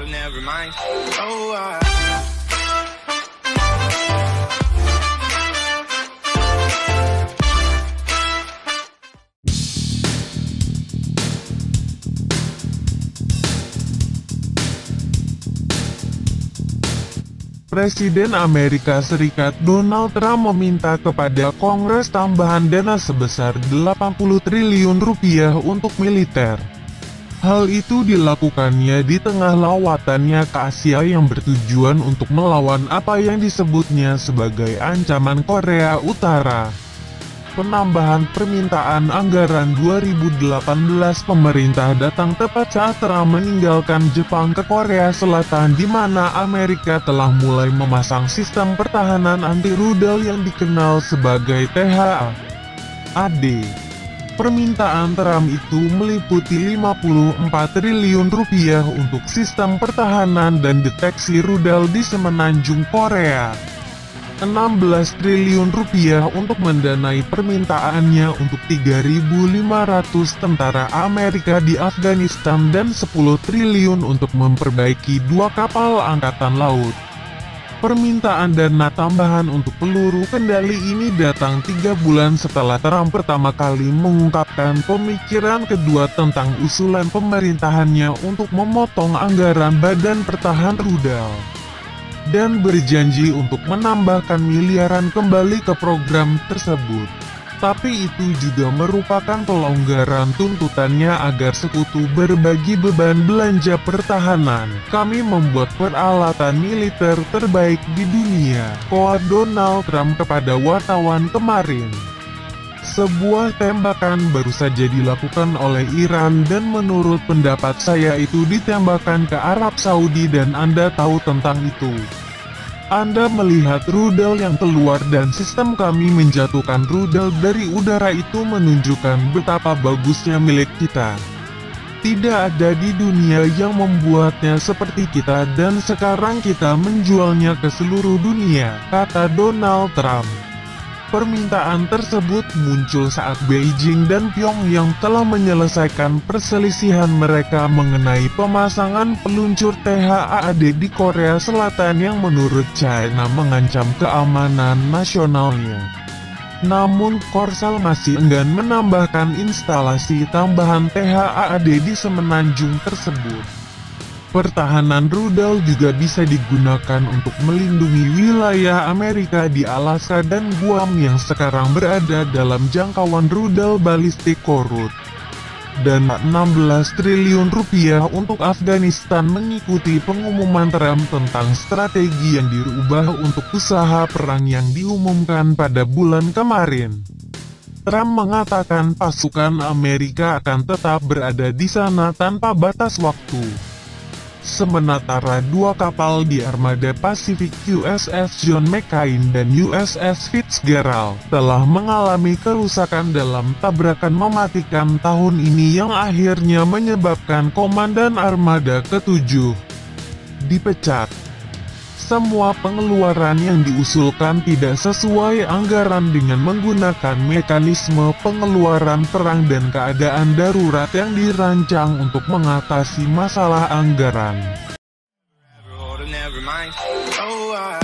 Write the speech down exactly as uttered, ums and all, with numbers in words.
never mind. Oh, I... Presiden Amerika Serikat Donald Trump meminta kepada Kongres tambahan dana sebesar delapan puluh triliun rupiah untuk militer. Hal itu dilakukannya di tengah lawatannya ke Asia yang bertujuan untuk melawan apa yang disebutnya sebagai ancaman Korea Utara. Penambahan permintaan anggaran dua ribu delapan belas pemerintah datang tepat saat Trump meninggalkan Jepang ke Korea Selatan, di mana Amerika telah mulai memasang sistem pertahanan anti-rudal yang dikenal sebagai T H A D. Permintaan Trump itu meliputi lima puluh empat triliun rupiah untuk sistem pertahanan dan deteksi rudal di semenanjung Korea. enam belas triliun rupiah untuk mendanai permintaannya untuk tiga ribu lima ratus tentara Amerika di Afghanistan dan sepuluh triliun untuk memperbaiki dua kapal angkatan laut. Permintaan dana tambahan untuk peluru kendali ini datang tiga bulan setelah Trump pertama kali mengungkapkan pemikiran kedua tentang usulan pemerintahannya untuk memotong anggaran Badan Pertahanan Rudal dan berjanji untuk menambahkan miliaran kembali ke program tersebut. Tapi itu juga merupakan pelonggaran tuntutannya agar sekutu berbagi beban belanja pertahanan. Kami membuat peralatan militer terbaik di dunia, koar Donald Trump kepada wartawan kemarin. Sebuah tembakan baru saja dilakukan oleh Iran dan menurut pendapat saya itu ditembakkan ke Arab Saudi dan Anda tahu tentang itu. Anda melihat rudal yang keluar dan sistem kami menjatuhkan rudal dari udara itu menunjukkan betapa bagusnya milik kita. Tidak ada di dunia yang membuatnya seperti kita dan sekarang kita menjualnya ke seluruh dunia, kata Donald Trump. Permintaan tersebut muncul saat Beijing dan Pyongyang telah menyelesaikan perselisihan mereka mengenai pemasangan peluncur T H A D di Korea Selatan yang menurut China mengancam keamanan nasionalnya. Namun Korsel masih enggan menambahkan instalasi tambahan T H A D di semenanjung tersebut. Pertahanan rudal juga bisa digunakan untuk melindungi wilayah Amerika di Alaska dan Guam yang sekarang berada dalam jangkauan rudal balistik Korut. Dan enam belas triliun rupiah untuk Afghanistan mengikuti pengumuman Trump tentang strategi yang dirubah untuk usaha perang yang diumumkan pada bulan kemarin. Trump mengatakan pasukan Amerika akan tetap berada di sana tanpa batas waktu. Sementara dua kapal di armada Pasifik U S S John McCain dan U S S Fitzgerald telah mengalami kerusakan dalam tabrakan mematikan tahun ini yang akhirnya menyebabkan komandan armada ketujuh dipecat. Semua pengeluaran yang diusulkan tidak sesuai anggaran dengan menggunakan mekanisme pengeluaran perang dan keadaan darurat yang dirancang untuk mengatasi masalah anggaran. Never mind. Oh, I...